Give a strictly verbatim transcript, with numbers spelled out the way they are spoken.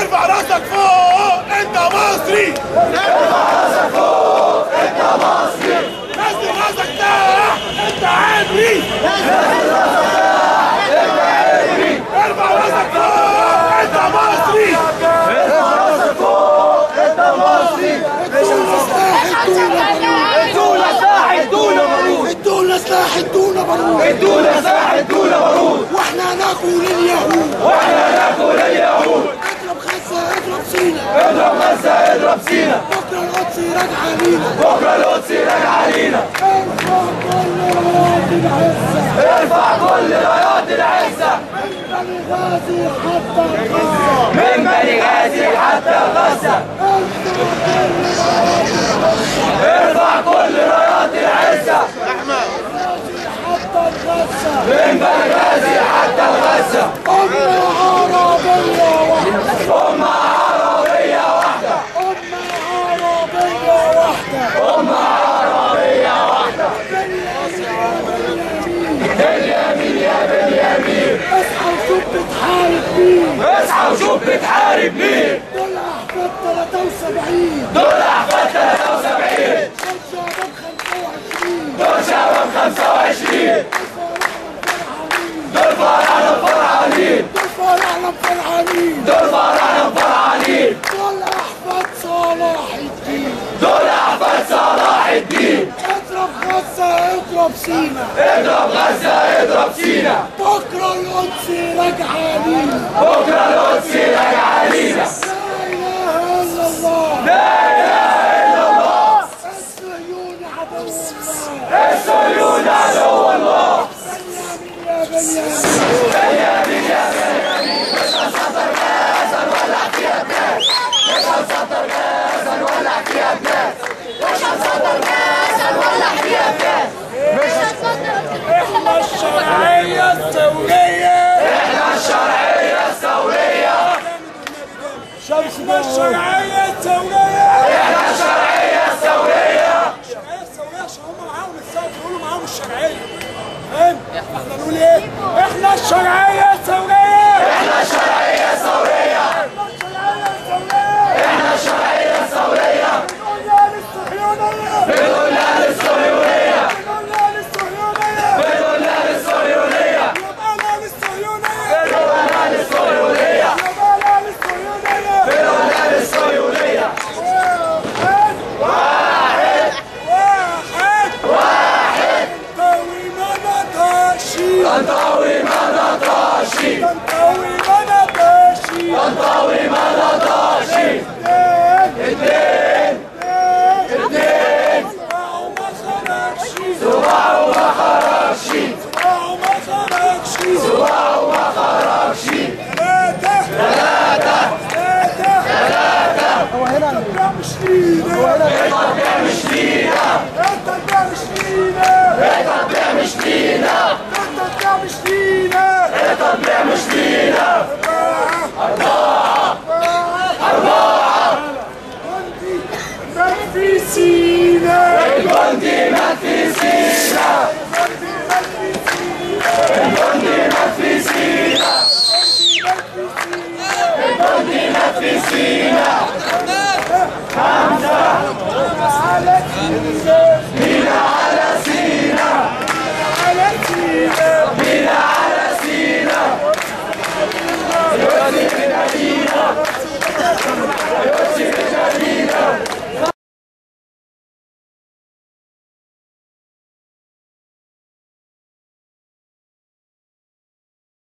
ارفع راسك فوق انت مصري، ارفع راسك فوق انت مصري، نزل راسك تحت انت عبري، نزل راسك تحت انت عبري، ارفع راسك فوق انت مصري، ارفع راسك فوق انت مصري. ادونا سلاح ادونا بارود، ادونا سلاح ادونا بارود، ادونا سلاح ادونا بارود، واحنا ناكل اليهود، واحنا ناكل اليهود. اضرب غزة اضرب سينا، اضرب غزة اضرب سينا، بكره القدس راجعة لينا، بكره القدس راجعة لينا. ارفع كل رايات العزة، ارفع كل رايات العزة، من بني غازي حتى غزة، من بني غازي حتى غزة. ارفع كل رايات العزة حتى غزة، من بني غازي حتى غزة. أمة عربية واحدة، أمة عربية واحدة، أمة عربية واحدة، أمة عربية واحدة. باليمين يا باليمين، اصحى وشوف بتحارب مين، اصحى وشوف بتحارب مين. دول أحفاد تلاتة وسبعين، دول أحفاد ثلاثة وسبعين، دول شباب خمسة وعشرين، دول شباب خمسة وعشرين، دول فراعنة فرحانين، دول فراعنة فرحانين، دول فراعنة فرحانين، دول أحفاد صلاح الدين، دول أحفاد صلاح الدين. اضرب غزة اضرب سينا، اضرب غزة اضرب سينا، بكرة القدس راجعة لينا، بكرة القدس راجعة لينا. لا إله إلا الله، لا إله إلا الله. الصهيوني عدو الله، الصهيون عدو الله. بنيامين يا بنيامين، بنيامين يا بنيامين، مش هنسطر غزة نولع فيها بنات، مش هنسطر غزة نولع فيها بنات، مش هنسطر غزة نولع فيها بنات. احنا الشرعية الثورية، احنا الشرعية الثورية، احنا الشرعية الثورية، احنا الشرعية الثورية. الشرعية الثورية عشان هم معاهم الثورة بيقولوا معاهم الشرعية، فاهم؟ احنا نقول ايه؟ احنا الشرعية الثورية، احنا الشرعية الثورية، احنا الشرعية الثورية، احنا الشرعية الثورية. بنقول لها للصهيونية، بنقول لها للصهيونية، بنقول لها للصهيونية، بنقول لها للصهيونية، يبقى لها للصهيونية، بنقول لها للصهيونية، بنقول لها للصهيونية. واحد واحد واحد. طنطاوي ما نطاشي، طنطاوي ما نطاشي، طنطاوي ما نطاشي، طنطاوي ما نطاشي، اتنين اتنين اتنين، صباعه ما خرجش، صباعه ما خرجش، صباعه ما خرجش، صباعه